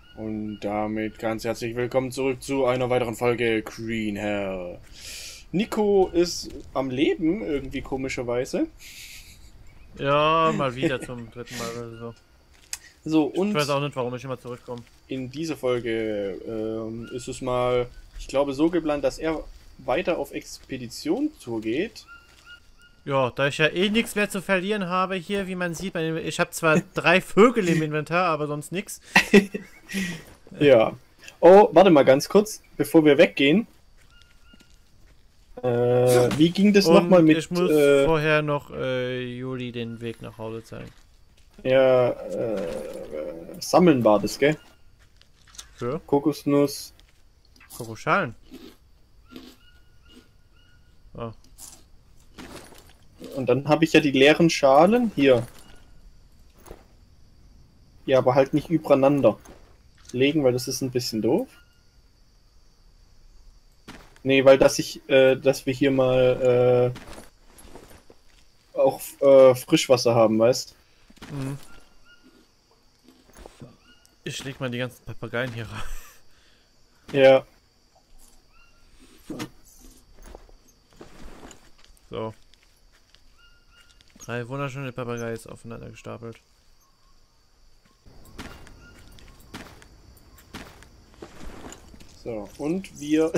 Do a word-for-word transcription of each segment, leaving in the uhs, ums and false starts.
Und damit ganz herzlich willkommen zurück zu einer weiteren Folge Green Hell. Nico ist am Leben, irgendwie komischerweise. Ja, mal wieder zum dritten Mal oder so. So, Ich weiß und auch nicht, warum ich immer zurückkomme. in dieser Folge ähm, ist es mal, ich glaube, so geplant, dass er weiter auf Expedition-Tour geht. Ja, da ich ja eh nichts mehr zu verlieren habe hier, wie man sieht, ich habe zwar drei Vögel im Inventar, aber sonst nichts. Ja. Oh, warte mal ganz kurz, bevor wir weggehen. Äh, wie ging das nochmal mit... Ich muss äh, vorher noch äh, Juli den Weg nach Hause zeigen. ja, äh, Sammeln war das, gell? Für? Kokosnuss. Kokoschalen. Oh. Und dann habe ich ja die leeren Schalen hier. Ja, aber halt nicht übereinander legen, weil das ist ein bisschen doof. Nee, weil dass ich, äh, dass wir hier mal äh, auch äh, Frischwasser haben, weißt? Mhm. Ich leg mal die ganzen Papageien hier rein. Ja. So. Drei wunderschöne Papageien aufeinander gestapelt. So, und wir...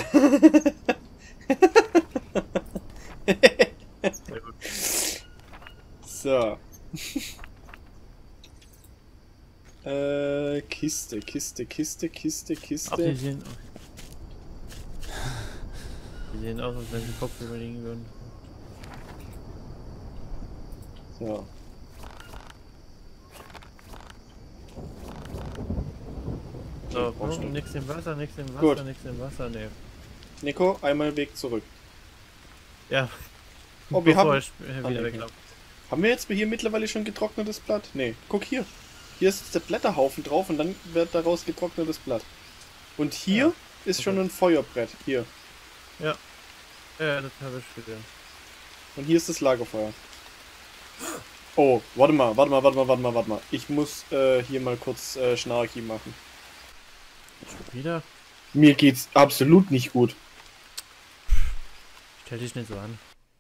Sehr gut. So. äh, Kiste, Kiste, Kiste, Kiste, Ach, die Kiste. sehen, die sehen aus, als wenn sie Kopf überlegen würden. So. So, brauchst du hm, nix im Wasser, nix im Wasser, Gut. nix im Wasser, ne. Nico, einmal Weg zurück. Ja. Oh, wir Bevor haben... ich äh, Ah, wieder nee, weglaufe. Haben wir jetzt hier mittlerweile schon getrocknetes Blatt? Nee, guck hier. Hier ist jetzt der Blätterhaufen drauf und dann wird daraus getrocknetes Blatt. Und hier Ja, ist schon okay. ein Feuerbrett. Hier. Ja. Ja, das habe ich gesehen. Und hier ist das Lagerfeuer. Oh, warte mal, warte mal, warte mal, warte mal, warte mal. Ich muss äh, hier mal kurz äh, Schnarchi machen. Schon wieder? Mir geht's absolut nicht gut. Stell dich nicht so an.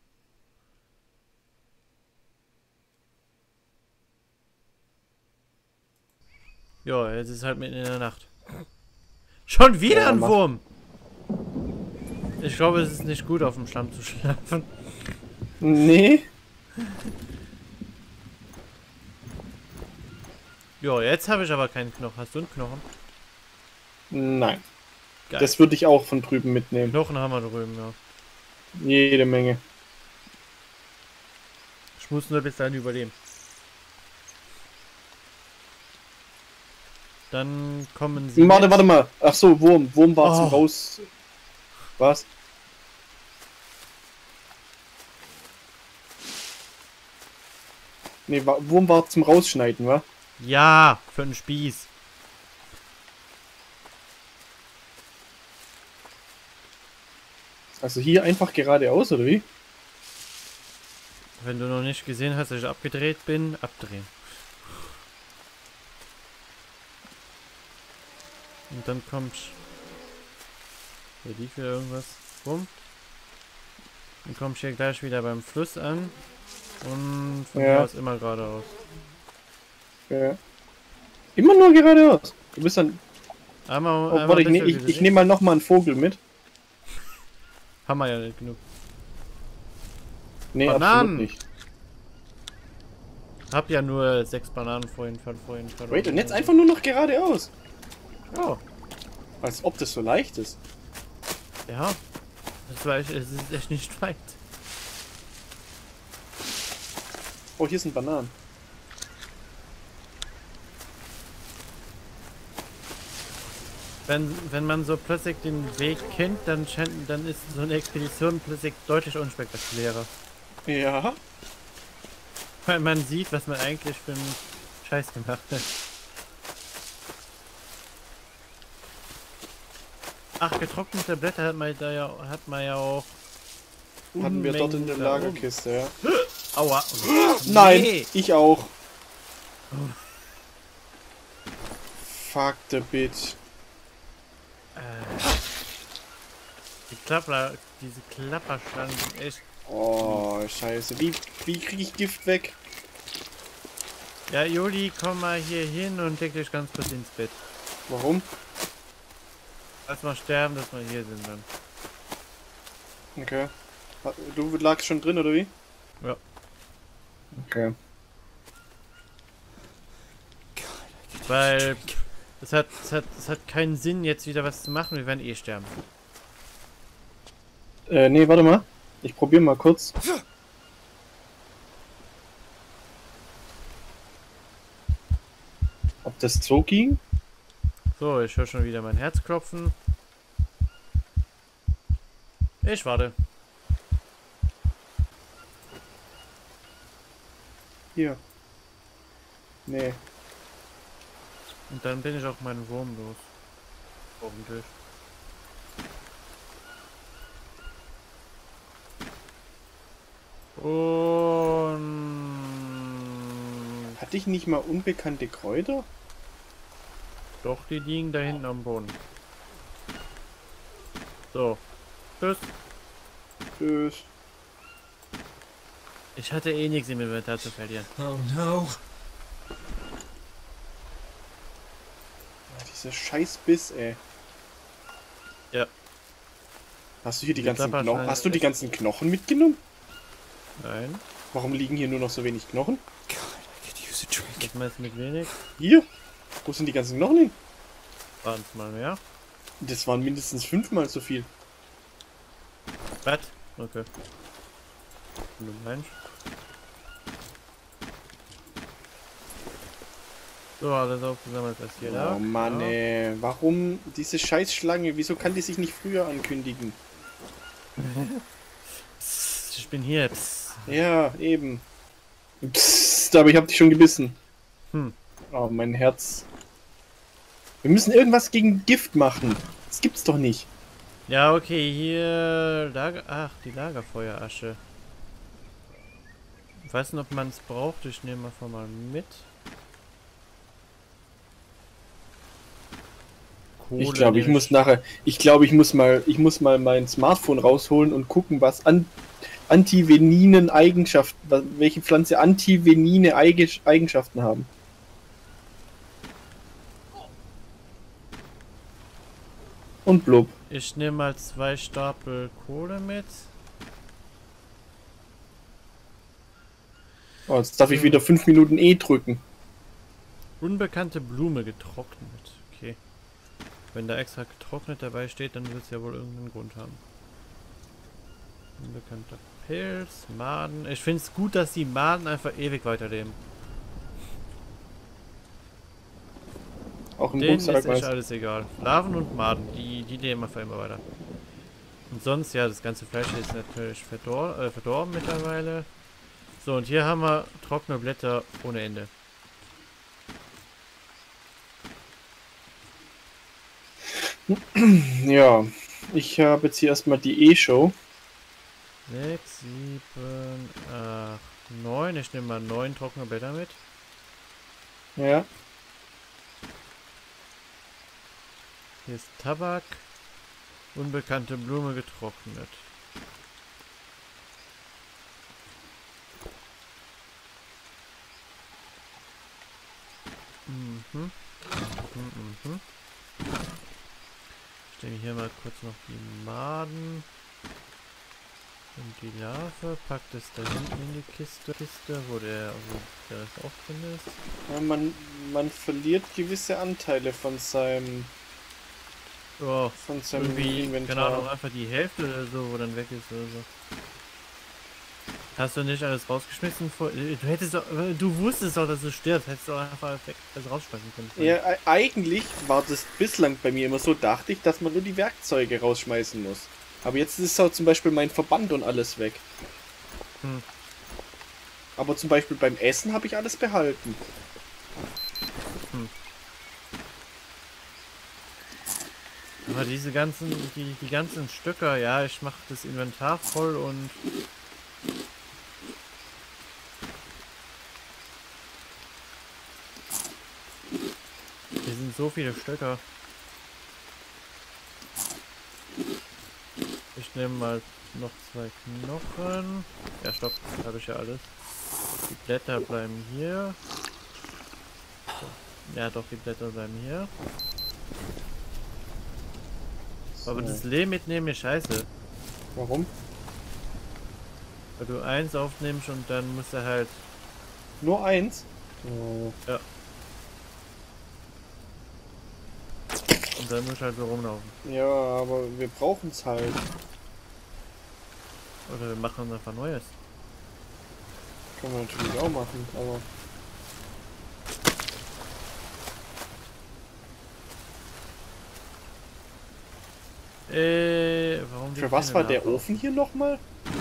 Ja, jetzt ist halt mitten in der Nacht. Schon wieder Ja, ein mach. Wurm! Ich glaube, es ist nicht gut, auf dem Schlamm zu schlafen. Nee. Ja, jetzt habe ich aber keinen Knochen. Hast du einen Knochen? Nein. Geil. Das würde ich auch von drüben mitnehmen. Knochen haben wir drüben, ja. Jede Menge. Ich muss nur bis dahin überleben. Dann kommen sie. Warte, mit. warte mal. Ach so, Wurm. Wurm war Oh. zum Raus... Was? Nee, wa- Wurm war zum Rausschneiden, wa? Ja, für einen Spieß. Also hier einfach geradeaus, oder wie? Wenn du noch nicht gesehen hast, dass ich abgedreht bin, abdrehen. Und dann kommt... Hier liegt wieder irgendwas. Bumm. Dann komme ich hier gleich wieder beim Fluss an. Und von Ja. hier aus immer geradeaus. Ja. Immer nur geradeaus. Du bist dann... Einmal, Oh, einmal warte, ich, ein ne, bisschen ich, wieder ich nehme mal noch mal einen Vogel mit. Haben wir ja nicht genug. Nee, Bananen! absolut nicht. Hab ja nur sechs Bananen vorhin, vorhin, vorhin verloren. Wait, und jetzt einfach nur noch geradeaus. Oh, Als ob das so leicht ist. ja. Das war echt, es ist echt nicht weit. Oh, hier sind Bananen. Wenn, wenn man so plötzlich den Weg kennt, dann, scheint, dann ist so eine Expedition plötzlich deutlich unspektakulärer. Ja. Weil man sieht, was man eigentlich für einen Scheiß gemacht hat. Ach, getrocknete Blätter hat man da ja, hat man ja auch. Hatten wir dort in der Unmengen da oben. Lagerkiste, ja. Aua. Nein, Nee. ich auch. fuck the bitch. Äh, die Klapper, diese Klapperschlangen sind echt... Oh, scheiße. Wie, wie kriege ich Gift weg? Ja, Juli, komm mal hier hin und leg dich ganz kurz ins Bett. Warum? Lass mal sterben, dass wir hier sind dann. Okay. Du lagst schon drin, oder wie? Ja. Okay. Weil es hat, es hat, es hat keinen Sinn, jetzt wieder was zu machen, wir werden eh sterben. Äh, nee, warte mal. Ich probiere mal kurz. Ob das so ging? So, ich höre schon wieder mein Herz klopfen. Ich warte. Hier. Nee. Und dann bin ich auch meinen Wurm los. Hoffentlich. Und... Hatte ich nicht mal unbekannte Kräuter? Doch, die liegen da hinten am Boden. So. Tschüss. Tschüss. Ich hatte eh nichts im Inventar zu verlieren. Oh no. Dieser scheiß Biss, ey. Ja. Hast du hier die Die ganzen Klapper Knochen? scheint Hast du die echt- ganzen Knochen mitgenommen? Nein. Warum liegen hier nur noch so wenig Knochen? God, I could use a drink. Das meinst du mit wenig? Hier? Wo sind die ganzen Knochen hin? Waren es mal mehr? Das waren mindestens fünfmal so viel. Was? Okay. Du meinst? So, alles aufgesammelt, was hier da. Oh Mann, Ja. ey. Warum diese Scheißschlange? Wieso kann die sich nicht früher ankündigen? Psst, ich bin hier. Psst. Ja, eben. Psst, aber ich hab dich schon gebissen. Hm. Oh, mein Herz. Wir müssen irgendwas gegen Gift machen. Das gibt's doch nicht. Ja, okay, hier Lager. Ach, die Lagerfeuerasche. Ich weiß nicht, ob man es braucht. Ich nehme einfach mal mit. Kohle Ich glaube, ich nehme muss nachher. Ich glaube, ich muss mal. Ich muss mal mein Smartphone rausholen und gucken, was an antiveninen Eigenschaften, wa- welche Pflanze antivenine Eige- Eigenschaften haben. Und blub. Ich nehme mal zwei Stapel Kohle mit. Oh, jetzt darf ich So. wieder fünf Minuten E drücken. Unbekannte Blume getrocknet. Okay. Wenn da extra getrocknet dabei steht, dann wird es ja wohl irgendeinen Grund haben. Unbekannter Pilz, Maden. Ich finde es gut, dass die Maden einfach ewig weiterleben. Auch im Denen ist Rucksack echt weiß. alles egal. Larven und Maden, die, die leben einfach immer weiter. Und sonst, ja, das ganze Fleisch ist natürlich verdor äh, verdorben mittlerweile. So, und hier haben wir trockene Blätter ohne Ende. Ja, ich habe jetzt hier erstmal die E-Show. sechs, sieben, acht, neun. Ich nehme mal neun trockene Blätter mit. Ja. Hier ist Tabak. Unbekannte Blume getrocknet. Mhm. Mhm, mhm. Ich nehme hier mal kurz noch die Maden. Und die Larve. Packt es da hinten in die Kiste, Kiste wo der, wo der Rest auch drin ist. Ja, man, man verliert gewisse Anteile von seinem, Oh, von seinem irgendwie, Inventar. keine Ahnung, einfach die Hälfte oder so, wo dann weg ist oder so. Hast du nicht alles rausgeschmissen? Vor, du hättest doch, du wusstest doch, dass du stirbst, hättest du doch einfach weg, alles rausschmeißen können. Ja, e- eigentlich war das bislang bei mir immer so, dachte ich, dass man nur die Werkzeuge rausschmeißen muss. Aber jetzt ist auch zum Beispiel mein Verband und alles weg. Hm. Aber zum Beispiel beim Essen habe ich alles behalten. Aber diese ganzen, die, die ganzen Stöcker, ja, ich mache das Inventar voll und hier sind so viele Stöcker. Ich nehme mal noch zwei Knochen. Ja, stopp, habe ich ja alles. Die Blätter bleiben hier. Ja, doch, die Blätter bleiben hier. So. Aber das Lehm mitnehmen ist scheiße. Warum? Weil du eins aufnimmst und dann musst du halt... Nur eins? Oh. Ja. Und dann musst du halt so rumlaufen. Ja, aber wir brauchen es halt. Oder wir machen einfach Neues. Können wir natürlich auch machen, aber... Äh, warum Für was war der Ofen hier nochmal?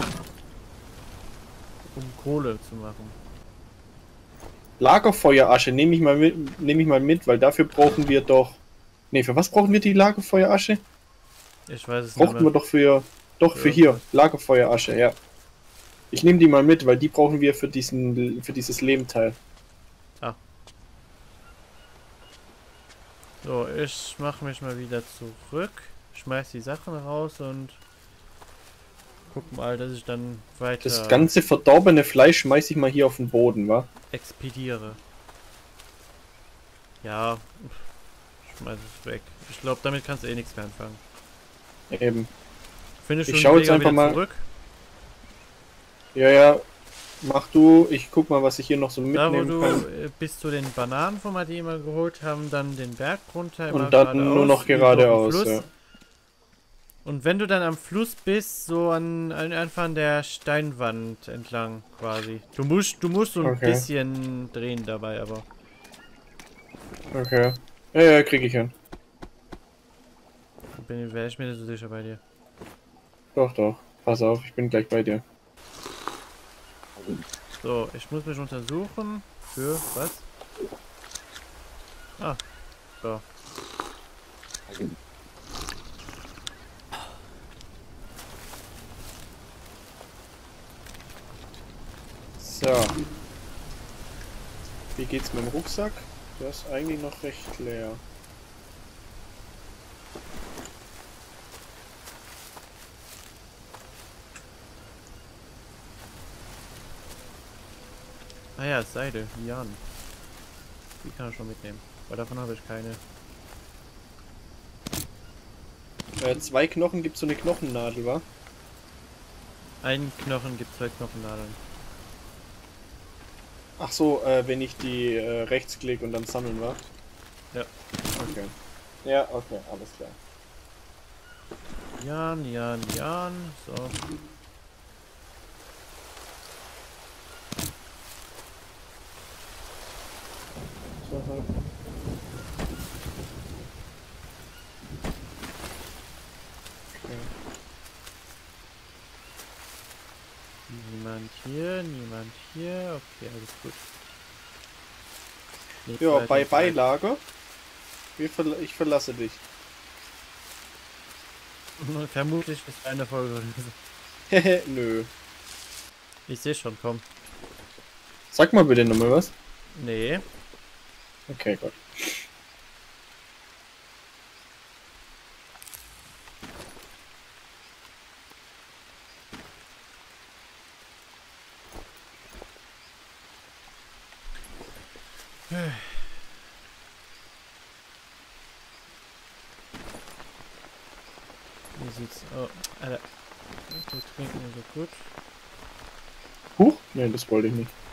Um Kohle zu machen. Lagerfeuerasche nehme ich mal mit, nehme ich mal mit, weil dafür brauchen wir doch... Ne, für was brauchen wir die Lagerfeuerasche? Ich weiß es Brauchten nicht wir mehr. doch für... Doch, für hier. Lagerfeuerasche, ja. Ich nehme die mal mit, weil die brauchen wir für diesen, für dieses Lehmteil. Ah. So, ich mache mich mal wieder zurück. Schmeiß die Sachen raus und guck mal, dass ich dann weiter Das ganze verdorbene Fleisch schmeiße ich mal hier auf den Boden, wa? expediere. Ja, schmeiß es weg. Ich glaube, damit kannst du eh nichts mehr anfangen. Eben. Findest Ich du schau den jetzt Weg einfach wieder mal- zurück? Ja, ja. Mach du. Ich guck mal, was ich hier noch so Da wo mitnehmen du kann. äh, bis zu den Bananen, von mal die immer geholt haben, dann den Berg runter. immer Und dann nur geradeaus, noch über den geradeaus, Fluss. ja. Und wenn du dann am Fluss bist, so an, an einfach an der Steinwand entlang quasi. Du musst, du musst so ein Okay. bisschen drehen dabei, aber. Okay. Ja, ja, krieg ich hin. Bin wäre ich mir nicht so sicher bei dir. Doch, doch. Pass auf, ich bin gleich bei dir. So, ich muss mich untersuchen. Für was? Ah. So. So. Wie geht's mit dem Rucksack? Der ist eigentlich noch recht leer. Ah ja, Seide, Jan. Die kann ich schon mitnehmen. Weil davon habe ich keine. Äh, zwei Knochen gibt so eine Knochennadel, wa? Ein Knochen gibt zwei Knochennadeln. Ach so, äh, wenn ich die äh, rechtsklick und dann sammeln, wa? Ja. Okay. Ja, okay, alles klar. Jan, Jan, Jan. So. So, okay. Niemand hier, niemand hier. Okay, alles gut. Nicht Ja, weiter bei weit. Beilage. Wir verla ich verlasse dich. Vermutlich ist eine Folge gewesen. Hehe, nö. Ich sehe schon, komm. Sag mal bitte nochmal was. Nee. Okay, gut. Wie sieht's aus? Oh, Alter. Das klingt mir so gut. Huch? Nee, das wollte ich nicht.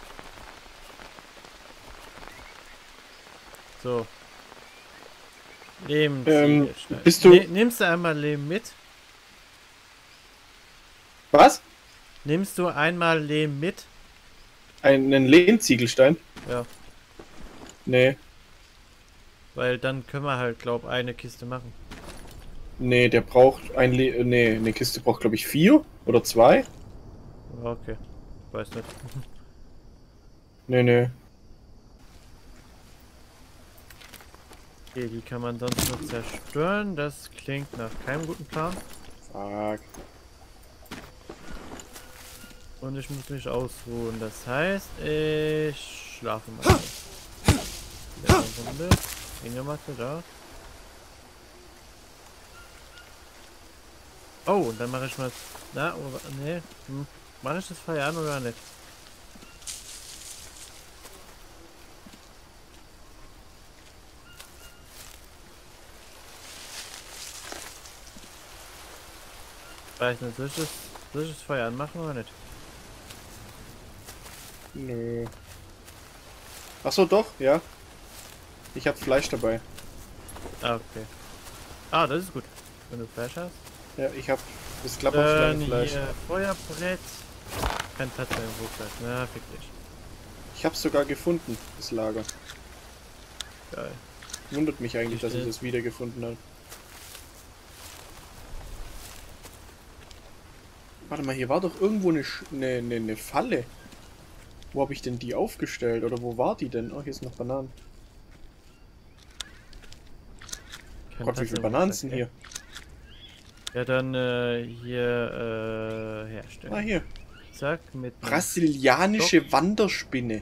So. Lehm. Ähm, Ziegelstein. bist du- Ne, nimmst du einmal Lehm mit? Was? Nimmst du einmal Lehm mit? Einen Lehmziegelstein? Ja. Nee. Weil dann können wir halt, glaub, eine Kiste machen. Nee, der braucht ein Le äh, nee, eine Kiste braucht glaube ich vier oder zwei. Ja, okay. Weiß nicht. Nee, nee. Okay, die kann man sonst nur zerstören. Das klingt nach keinem guten Plan. Fuck. Und ich muss mich ausruhen. Das heißt, ich schlafe mal. Ja, eine Runde. Hängematte da. Oh, und dann mache ich mal... Na, oder... Nee. Hm. Mache ich das Feuer an oder nicht? Weiß nicht, soll ich das, soll ich das Feuer anmachen oder nicht? Nö. Achso, doch, ja. Ich habe Fleisch dabei. Ah, okay. Ah, das ist gut. Wenn du Fleisch hast. Ja, ich habe das klapperschlange Dann Fleisch. hier Feuerbrett. Kein Platz mehr im Rucksack. Na, fick dich. Ich habe sogar gefunden, das Lager. Geil. Wundert mich eigentlich, Wie dass ich schnell? das wiedergefunden habe. Warte mal, hier war doch irgendwo eine, Sch- eine, eine, eine Falle. Wo habe ich denn die aufgestellt? Oder wo war die denn? Oh, hier sind noch Bananen. Kein Gott, wie Platz viele im Bananen Rucksack, sind ja. hier? Ja, dann äh, hier äh, herstellen. Ah, hier. Zack, mit einem Brasilianische Wanderspinne.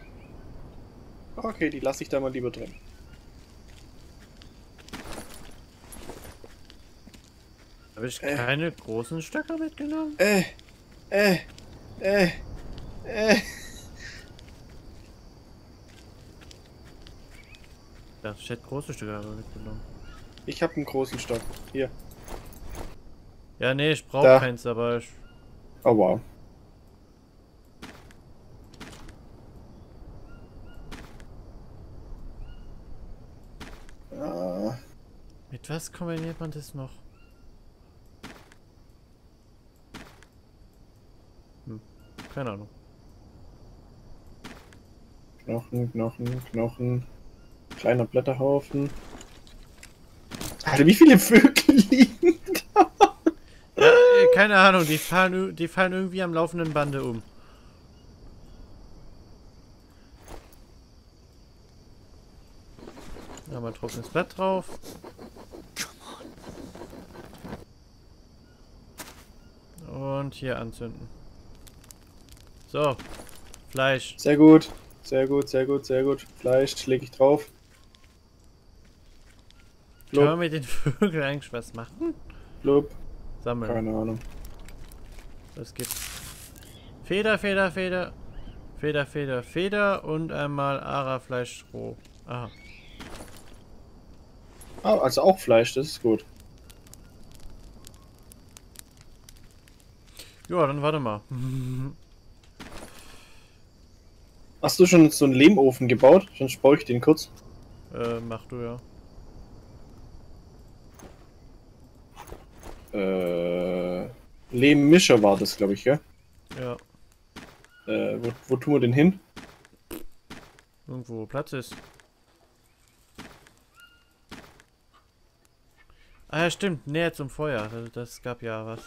Okay, die lasse ich da mal lieber drin. Habe ich Äh. keine großen Stöcker mitgenommen? Äh, äh, äh, äh. Ja, ich hätte große Stöcker mitgenommen. Ich habe einen großen Stock. Hier. Ja, nee, ich brauche Da. keins, aber ich... Oh, wow. Ah, Mit was kombiniert man das noch? Hm, keine Ahnung. Knochen, Knochen, Knochen. Kleiner Blätterhaufen. Alter, wie viele Vögel liegen? Ja, äh, keine Ahnung, die fallen, ü- die fallen irgendwie am laufenden Bande um. Ja, mal trockenes Blatt drauf. Und hier anzünden. So, Fleisch. Sehr gut. Sehr gut, sehr gut, sehr gut. Fleisch lege ich drauf. Kann man Blub, mit den Vögeln eigentlich was machen? blub. Sammeln. Keine Ahnung. Das gibt Feder, Feder, Feder. Feder, Feder, Feder und einmal Ara-Fleisch roh. Aha. Ah, also auch Fleisch, das ist gut. Ja, dann warte mal. Hast du schon so einen Lehmofen gebaut? Sonst baue ich den kurz. äh, mach du ja. Äh, Lehmmischer war das, glaube ich, gell? Ja. Äh, wo, wo tun wir den hin? Irgendwo wo Platz ist. Ah ja, stimmt. Näher zum Feuer. Das, das gab ja was.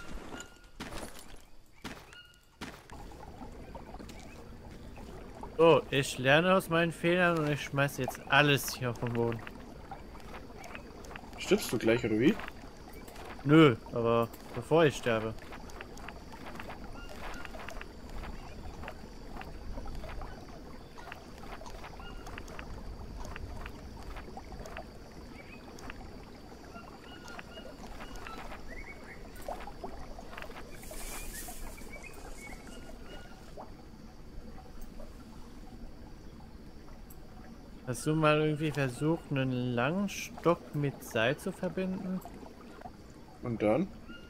So, ich lerne aus meinen Fehlern und ich schmeiß jetzt alles hier auf den Boden. Stirbst du gleich, oder wie? Nö, aber bevor ich sterbe. Hast du mal irgendwie versucht, einen langen Stock mit Seil zu verbinden? Und dann?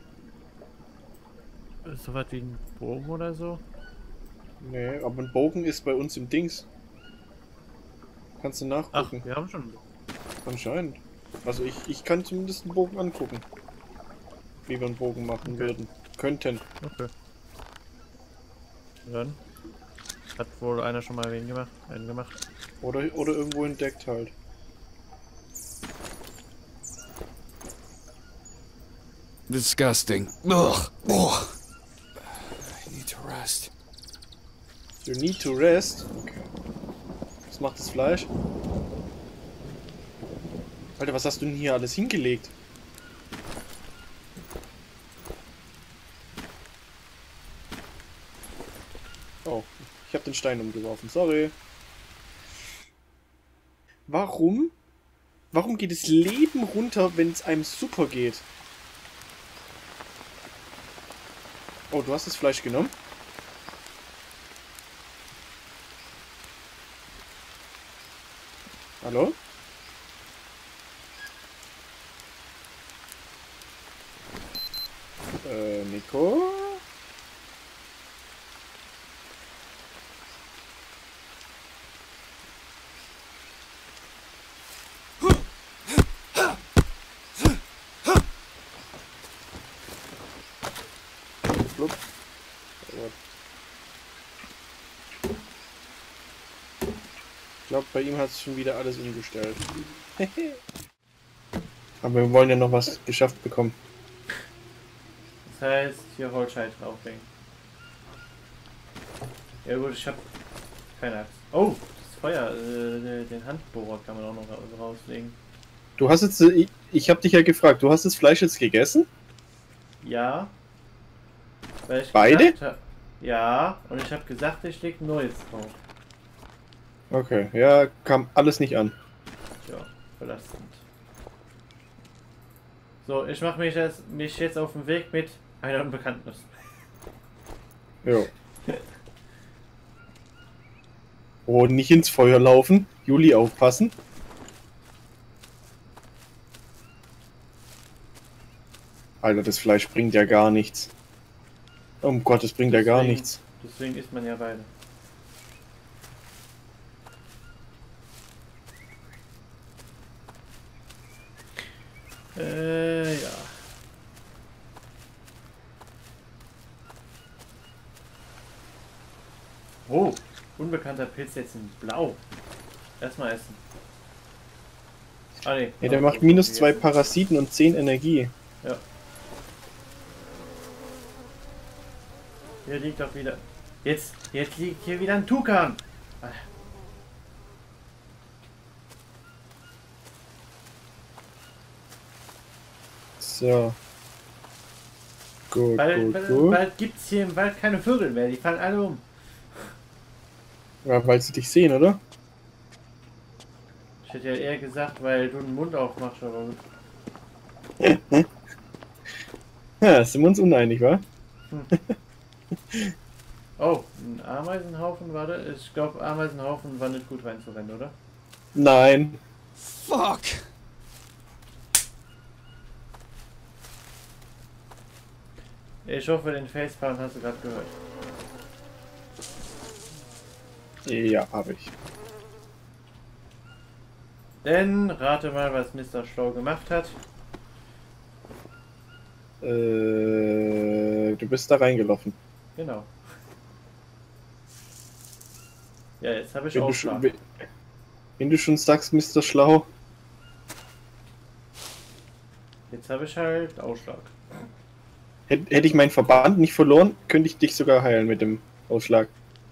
So was wie ein Bogen oder so? Nee, aber ein Bogen ist bei uns im Dings. Kannst du Ach, nachgucken. wir haben schon. Anscheinend. Also ich, ich kann zumindest einen Bogen angucken. Wie wir einen Bogen machen Okay. würden. Könnten. Okay. Dann hat wohl einer schon mal wen gemacht, einen gemacht. Oder, oder irgendwo entdeckt halt. Disgusting. Ugh. Ugh. I need to rest. You need to rest. Okay. Was macht das Fleisch? Alter, was hast du denn hier alles hingelegt? Oh, ich habe den Stein umgeworfen. Sorry. Warum Warum geht das Leben runter, wenn es einem super geht? Oh, du hast das Fleisch genommen? Hallo? Äh, Nico? Blub. Ich glaube, bei ihm hat es schon wieder alles umgestellt. Aber wir wollen ja noch was geschafft bekommen. Das heißt, hier Holzscheit drauflegen. Ja gut, ich hab keine Axt. Oh, das Feuer, äh, den Handbohrer kann man auch noch rauslegen. Du hast jetzt, ich, ich habe dich ja gefragt, du hast das Fleisch jetzt gegessen? Ja. Weil ich Beide? Hab, ja, und ich habe gesagt, ich leg Neues drauf. Okay, ja, kam alles nicht an. Ja, belastend. So, ich mache mich, jetzt- mich jetzt auf den Weg mit einer Unbekannten. Jo. Oh, nicht ins Feuer laufen. Juli, aufpassen. Alter, das Fleisch bringt ja gar nichts. Um Gott, das bringt ja gar Deswegen- nichts. Deswegen isst man ja beide. Äh, ja. Oh, unbekannter Pilz jetzt in Blau. Erstmal essen. Ah, nee. Ja, der macht minus zwei Parasiten und zehn Energie. Ja. Hier liegt doch wieder. Jetzt, jetzt liegt hier wieder ein Tukan. Ah, So. Gut, Bald, gut, bald, gut. bald gibt's hier im Wald keine Vögel mehr. Die fallen alle um. Ja, weil sie dich sehen, oder? Ich hätte ja eher gesagt, weil du den Mund aufmachst, aber gut. Ja, sind wir uns uneinig, wa? Oh, ein Ameisenhaufen, warte. Ich glaube, Ameisenhaufen war nicht gut reinzurennen, oder? Nein. Fuck! Ich hoffe, den Facepalm hast du gerade gehört. Ja, habe ich. Denn rate mal, was Mister Schlau gemacht hat. Äh, du bist da reingelaufen. Genau. Ja, jetzt habe ich Wenn auch du, schon, Schlag. wenn- wenn du schon sagst, Mister Schlau. Jetzt habe ich halt Ausschlag. Hätte hätte ich meinen Verband nicht verloren, könnte ich dich sogar heilen mit dem Ausschlag.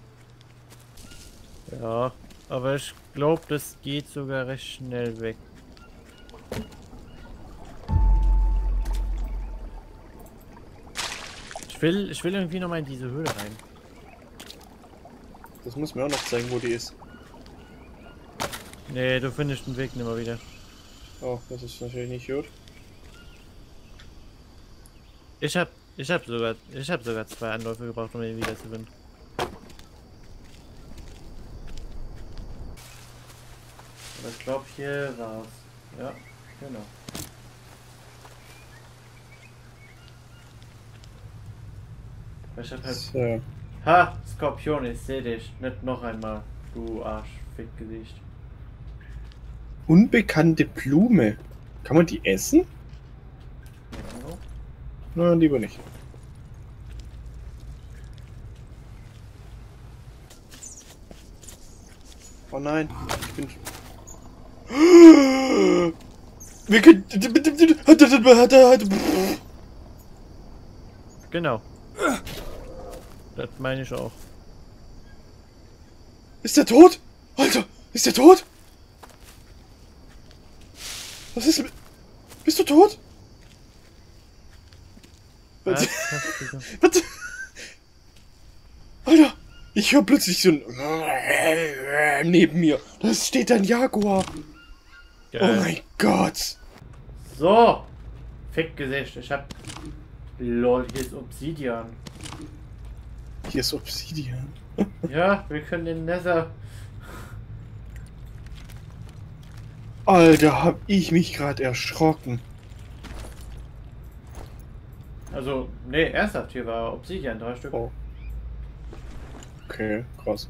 Ja, aber ich glaube, das geht sogar recht schnell weg. Ich will, ich will irgendwie noch mal in diese Höhle rein. Das muss mir auch noch zeigen, wo die ist. Nee, du findest den Weg nicht mehr wieder. Oh, das ist natürlich nicht gut. Ich hab, ich hab sogar, ich hab sogar zwei Anläufe gebraucht, um ihn wieder zu finden. Aber ich glaube, hier war's. Ja, genau. Ich hab halt. So. Ha! Skorpion, ich seh dich. Nicht noch einmal. Du Arschfickgesicht. Unbekannte Blume. Kann man die essen? Ja. Na, lieber nicht. Oh nein, ich bin. Wir können. Genau. Das meine ich auch. Ist der tot? Alter, ist der tot? Was ist mit. Bist du tot? Was? Was? Was? Alter, ich höre plötzlich so ein neben mir. Da steht ein Jaguar. Geil. Oh mein Gott! So! Fickgesicht, ich hab... Lol, hier ist Obsidian. Hier ist Obsidian. Ja, wir können den Nether... Alter, hab ich mich gerade erschrocken. Also, nee, ernsthaft, hier war Obsidian, drei Stück. Oh. Okay, krass.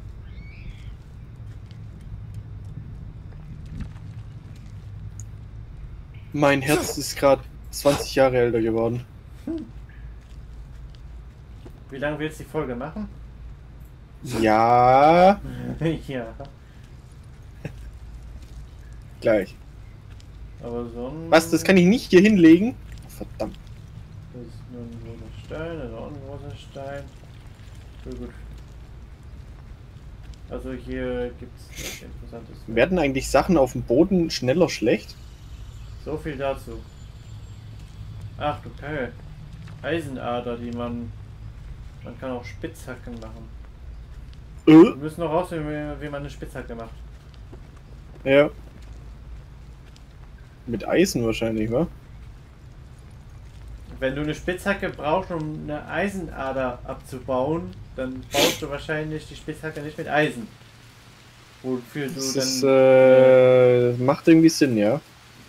Mein Herz ist gerade zwanzig Jahre älter geworden. Wie lange willst du die Folge machen? Ja, Ja. gleich. Aber sonst... Was, das kann ich nicht hier hinlegen? Verdammt. Das ist nur ein großer Stein, das ist auch ein großer Stein. So gut. Also hier gibt es was Interessantes. Werden eigentlich Sachen auf dem Boden schneller schlecht? So viel dazu. Ach du Kacke. Eisenader, die man... Man kann auch Spitzhacken machen. Äh? Wir müssen noch rausfinden, wie, wie man eine Spitzhacke macht. Ja. Mit Eisen wahrscheinlich, wa? Wenn du eine Spitzhacke brauchst, um eine Eisenader abzubauen, dann baust du wahrscheinlich die Spitzhacke nicht mit Eisen. Wofür du Das dann... ist, äh, macht irgendwie Sinn, ja.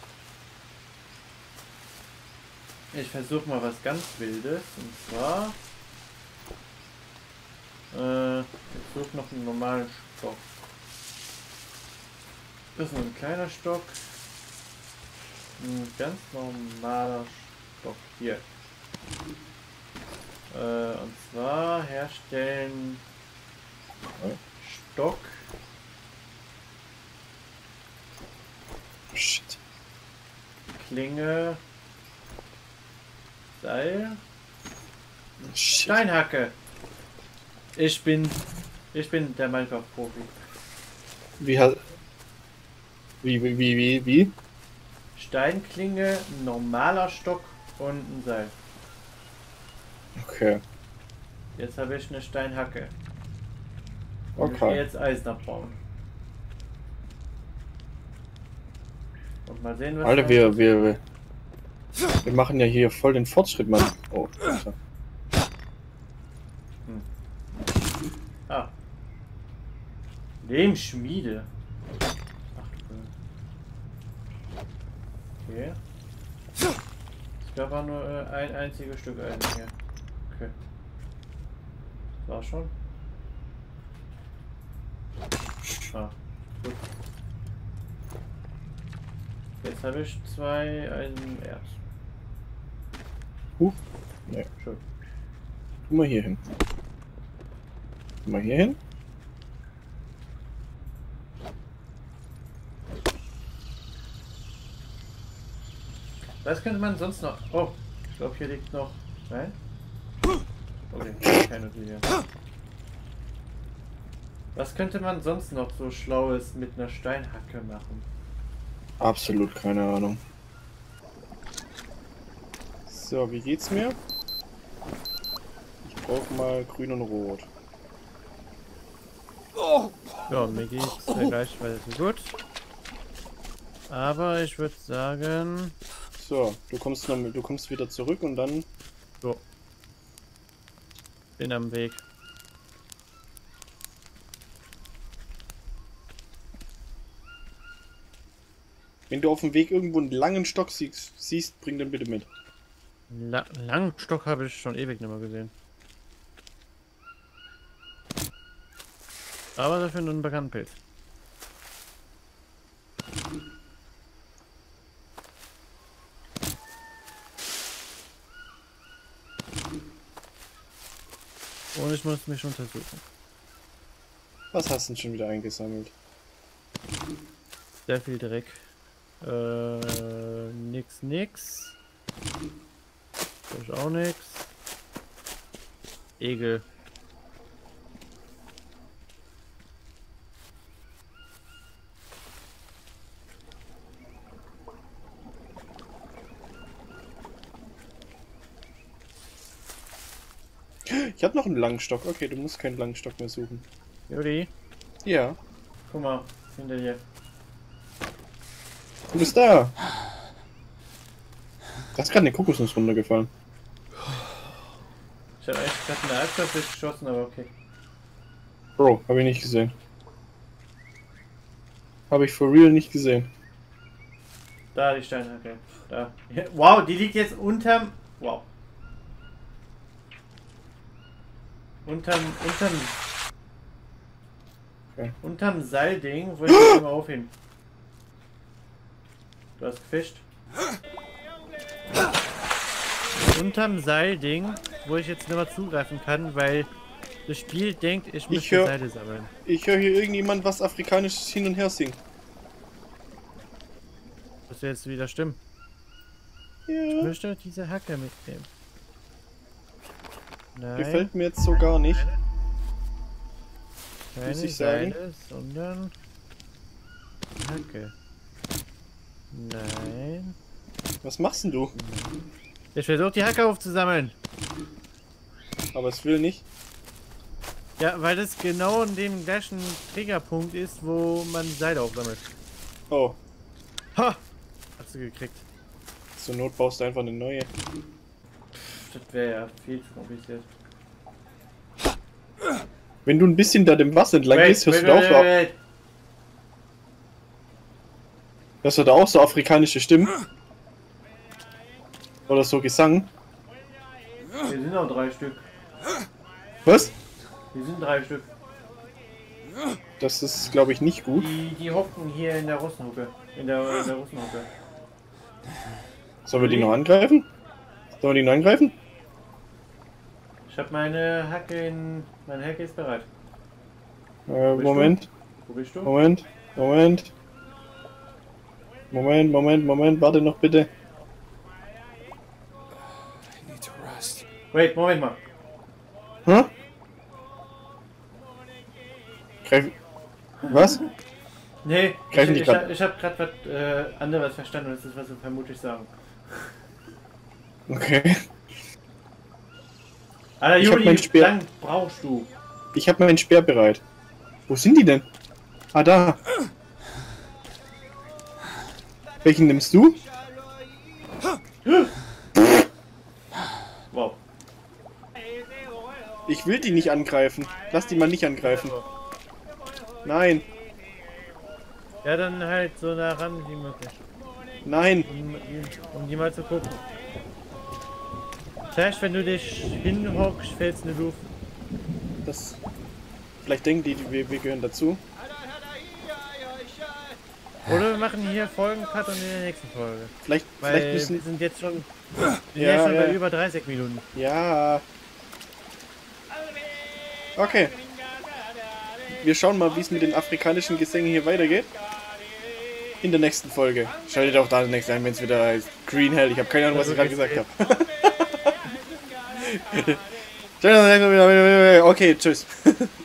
Ich versuche mal was ganz Wildes, und zwar... Äh, ich suche noch einen normalen Stock. Das ist nur ein kleiner Stock. Ein ganz normaler Stock. Hier. Äh, und zwar herstellen Stock. Shit. Klinge. Seil. Shit. Steinhacke. Ich bin. Ich bin der Minecraft-Profi. Wie hat. Wie, wie, wie, wie, wie? Steinklinge, ein normaler Stock und ein Seil. Okay. Jetzt habe ich eine Steinhacke. Und ich Okay. gehe jetzt Eisen abbauen. Und mal sehen, was Alter, da wir, passiert. wir, wir. Wir machen ja hier voll den Fortschritt, Mann. Oh, Alter. Ah. Lehmschmiede. Ach du. Okay. Es gab auch nur äh, ein einziges Stück Eisen hier. Okay. Das war schon. Ah, gut. Jetzt habe ich zwei Eisenerz. Huh. Nee. Schön. Tu mal hier hin. Tu mal hier hin. Was könnte man sonst noch... Oh, ich glaube hier liegt noch... Nein? Okay, keine Obsidian. Was könnte man sonst noch so Schlaues mit einer Steinhacke machen? Absolut keine Ahnung. So, wie geht's mir? Ich brauche mal grün und rot. Ja, mir geht's vergleichsweise gut. Aber ich würde sagen... So, du kommst noch, du kommst wieder zurück und dann. So. Bin am Weg. Wenn du auf dem Weg irgendwo einen langen Stock siehst, siehst bring den bitte mit. La langen Stock habe ich schon ewig nicht mehr gesehen. Aber dafür nur einen bekannten Pilz. Und ich muss mich untersuchen. Was hast du denn schon wieder eingesammelt? Sehr viel Dreck. Äh, nix, nix. Das ist auch nix. Egel. Ich habe noch einen langen Stock. Okay, du musst keinen langen Stock mehr suchen. Juri, Ja. guck mal, hinter dir. Du bist da. Da ist gerade eine Kokosnuss runtergefallen. Ich hab echt gerade eine Halbzeit geschossen, aber okay. Bro, habe ich nicht gesehen. Habe ich for real nicht gesehen. Da die Steinhacke. Da. Wow, die liegt jetzt unterm. Wow. Unterm. Unterm. Okay. Unterm Seilding, wo ich das immer aufheben. Du hast gefischt. Unterm Seilding, wo ich jetzt nicht mehr zugreifen kann, weil das Spiel denkt, ich Ich müsste hör- Seile sammeln. Ich höre hier irgendjemand was Afrikanisches hin und her singen. Das wird jetzt wieder stimmen. Ich Ja. möchte diese Hacke mitnehmen. Nein, Gefällt mir jetzt so gar nicht. keine muss ich sagen. Seile, sondern Hacke. Nein. Was machst denn du? Ich versuche die Hacke aufzusammeln. Aber es will nicht. Ja, weil das genau in dem gleichen Triggerpunkt ist, wo man Seile aufsammelt. Oh, Ha! Hast du gekriegt. zur Not baust du einfach eine neue. Das wäre ja viel zu kompliziert. Wenn du ein bisschen da dem Wasser entlang Wait, gehst, hörst wait, du da wait, auch, wait, wait. hörst du da auch so afrikanische Stimmen? Oder so Gesang? Hier sind noch drei Stück. Was? Hier sind drei Stück. Das ist, glaube ich, nicht gut. Die, die hocken hier in der Russenhucke. In der, in der Russenhucke. Sollen wir die noch angreifen? Sollen wir die noch angreifen? Ich habe meine Hacke in. Meine Hacke ist bereit. Äh, bist Moment, Wo bist du? Moment, Moment. Moment, Moment, Moment, warte noch bitte. I need to rest. Wait, Moment mal. Hä? Greif. Was? Nee, ich, Greifen die ich, grad- ich, ich habe gerade was äh, anderes verstanden und das ist, was wir vermutlich sagen. Okay. Alter, Ich hab Juli, mein wie Speer. lang brauchst du? Ich habe meinen Speer bereit. Wo sind die denn? Ah, da. Welchen nimmst du? Wow. Ich will die nicht angreifen. Lass die mal nicht angreifen. Nein, Ja, dann halt so nah ran wie möglich. nein. Um, um die mal zu gucken. Vielleicht, wenn du dich hinhockst, fällst eine Luft. Das. Vielleicht denken die, wir, wir gehören dazu. Oder wir machen hier Folgencut und in der nächsten Folge. Vielleicht, Weil vielleicht wir müssen. sind jetzt schon, wir sind Ja, jetzt schon ja. bei über dreißig Minuten. Ja. Okay. Wir schauen mal, wie es mit den afrikanischen Gesängen hier weitergeht. In der nächsten Folge. Schaltet auch da nächstes ein, wenn es wieder heißt Green Hell. Ich habe keine Ahnung, was ich gerade gesagt habe. Okay, tschüss.